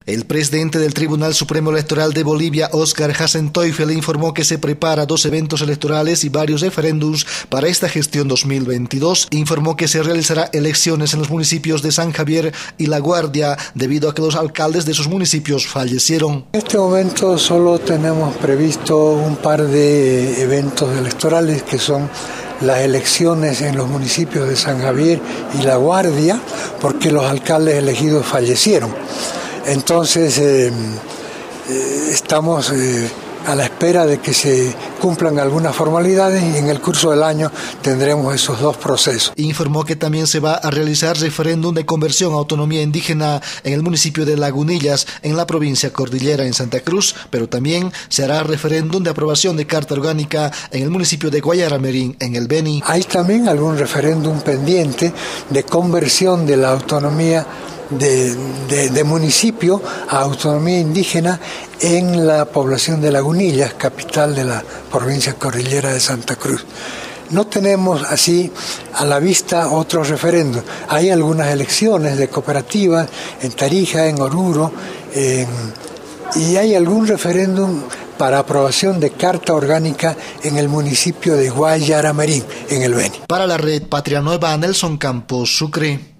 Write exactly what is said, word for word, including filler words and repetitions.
El presidente del Tribunal Supremo Electoral de Bolivia, Oscar Hassenteufel, informó que se prepara dos eventos electorales y varios referéndums para esta gestión dos mil veintidós. Informó que se realizará elecciones en los municipios de San Javier y La Guardia, debido a que los alcaldes de esos municipios fallecieron. En este momento solo tenemos previsto un par de eventos electorales, que son las elecciones en los municipios de San Javier y La Guardia, porque los alcaldes elegidos fallecieron. Entonces eh, eh, estamos eh, a la espera de que se cumplan algunas formalidades y en el curso del año tendremos esos dos procesos. Informó que también se va a realizar referéndum de conversión a autonomía indígena en el municipio de Lagunillas, en la provincia Cordillera, en Santa Cruz, pero también se hará referéndum de aprobación de carta orgánica en el municipio de Guayaramerín, en el Beni. Hay también algún referéndum pendiente de conversión de la autonomía De, de, de municipio a autonomía indígena en la población de Lagunillas, capital de la provincia cordillera de Santa Cruz. No tenemos así a la vista otros referendos. Hay algunas elecciones de cooperativas en Tarija, en Oruro, en, y hay algún referéndum para aprobación de carta orgánica en el municipio de Guayaramerín, en el Beni. Para la red Patria Nueva, Nelson Campos, Sucre.